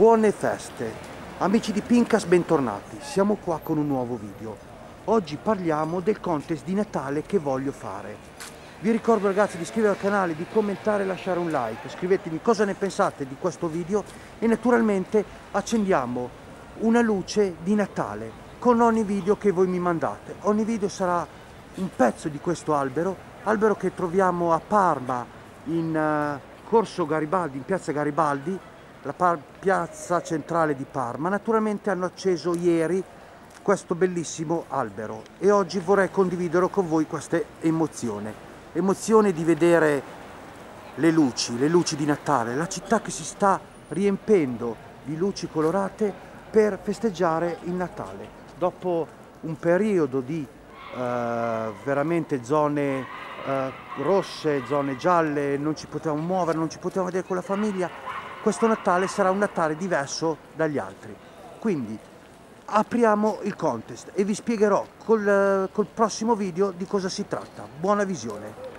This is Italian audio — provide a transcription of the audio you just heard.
Buone feste! Amici di Pincas, bentornati. Siamo qua con un nuovo video. Oggi parliamo del contest di Natale che voglio fare. Vi ricordo ragazzi di iscrivervi al canale, di commentare e lasciare un like. Scrivetemi cosa ne pensate di questo video e naturalmente accendiamo una luce di Natale con ogni video che voi mi mandate. Ogni video sarà un pezzo di questo albero che troviamo a Parma in Corso Garibaldi, in piazza Garibaldi, la piazza centrale di Parma. Naturalmente hanno acceso ieri questo bellissimo albero e oggi vorrei condividere con voi questa emozione di vedere le luci di Natale, la città che si sta riempendo di luci colorate per festeggiare il Natale dopo un periodo di veramente zone rosse, zone gialle, non ci potevamo muovere, non ci potevamo vedere con la famiglia. Questo Natale sarà un Natale diverso dagli altri, quindi apriamo il contest e vi spiegherò col prossimo video di cosa si tratta. Buona visione!